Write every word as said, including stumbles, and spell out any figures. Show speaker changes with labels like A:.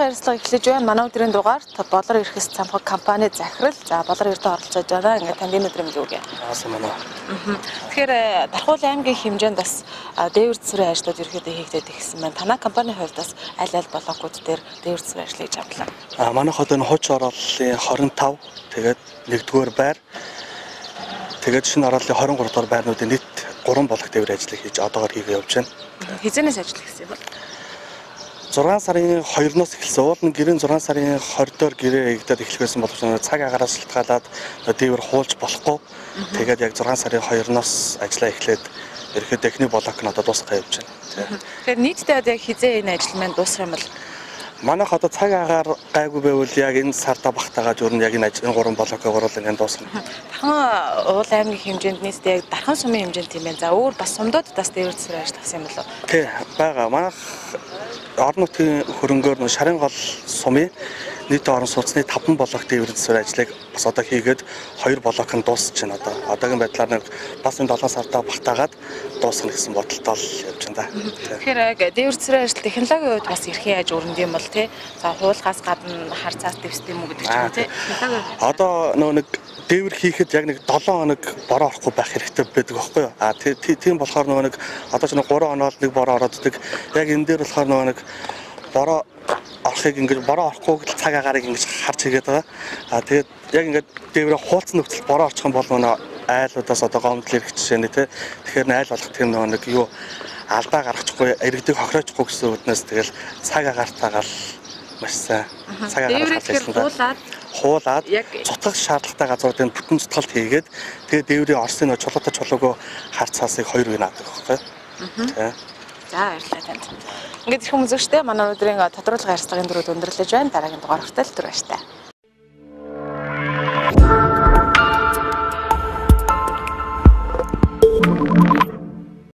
A: Тодруулгын ярилцлага эхлэж байна. Манай өдрийн дугаар Болор эрхэс цамхаг компани захирал. За Болор эрдэ оролцож байгаа. Ингээд танд энэ өдрийн мэдээг.
B: Аасан манай.
A: Тэгэхээр Дархуул аймгийн хэмжээнд бас дээвэр засварын ажлууд ерөөдөө хийгдээд ирсэн байна. Танай компани хувьд бас аль аль блокууд дээр дээвэр засварын ажлыг хийж авлаа.
B: А манайх одоо энэ хуучин ороллын хорин тав тэгээд нэгдүгээр байр тэгээд шинэ ороллын хорин гурав дахь байрнуудын нийт гурван блок дээвэр ажлыг хийж одоогоор хийгээ явж байна.
A: Хизэнээс ажил хийсэн юм бол
B: зургаан сарын хоёроноос эхэлсэн. Уул нь гэрийн зургаан сарын двадцатоор гэрээ хийгдээд эхлэх байсан боловч цаг агаараас шалтгаалаад дээвэр хуулж болохгүй. Тэгээд яг зургаан сарын хоёроноос ажиллаа эхлээд ерөнхийдөө техник блок нь одоо дуусгах явж байна.
A: Тэгэхээр нийтдээ яг хизээ энэ ажил маань дуусах юм бол
B: манайх одоо цаг агаар гайгүй байвал яг энэ сарда багтаагаад юу н яг энэ ажил гурван блокыг оруулан энэ дуусгана.
A: Дархан уул аймгийн хэмжээнд нийтдээ яг дархан сумын хэмжээнд тийм байна. За өөр бас сумдуудаас дээвэр засварын ажил хийсэн юм болов?
B: Тий, байгаа. Манайх орон нутгийн хөрөнгөөр нь шарын гол сумын нийт орон сууцны таван блок дээвэр засварын ажлыг бас одоо хийгээд хоёр блок нь дуусч байна одоо. Одоогийн байдлаар нэг бас энэ долоон сарда багтаагаад дуусгах гэсэн бодолтой л явж байна.
A: Тэгэхээр яг дээвэр засварын ажил технологийн хувьд бас эрхэн яаж өрнөд юм бол тий. За хуулгаас гадна хар цаас дэвсдэм юм уу гэдэг ч юм тий.
B: Одоо нөгөө нэг дээвэр хийхэд яг нэг долоон хоног бороо орохгүй байх хэрэгтэй байдаг байхгүй юу? А тийм болохоор нөгөө нэг одоо ч нэг гурван хоноод нэг бороо орооддаг. Яг энэ дээр болохоор нөгөө нэг бороо орохыг ингэж бороо орохгүй цаг агаарыг ингэж харж хийгээд байгаа. А тэгээд яг ингэж дээврээ хуулцсан нөхцөл бороо орчих юм бол нөгөө айлуудаас одоо гомдол ирэх жишээ нэ тий. Тэгэхээр айл болох тийм нөгөө нэг юу алдаа гаргачихгүй, иргэдэг хохироочгүй гэсэн үднээс тэгэл цаг агаарттайгаа маш сайн цаг агаараар
A: хуулаад
B: хуулаад цутгах шаардлагатай газруудын бүтэн цутгалт хийгээд тэгээд дээврийн Орсын чулуутай чулуугүй хар цаасыг хоёр үе наадаг байхгүй. Тий.
A: За баярлалаа танд. Ингээд их хүмүүст манай өдрийн тодруулгын ярилцлагын дөрөв өндөрлөж байна. Дараагийн дугаар хүртэл түр баяртай.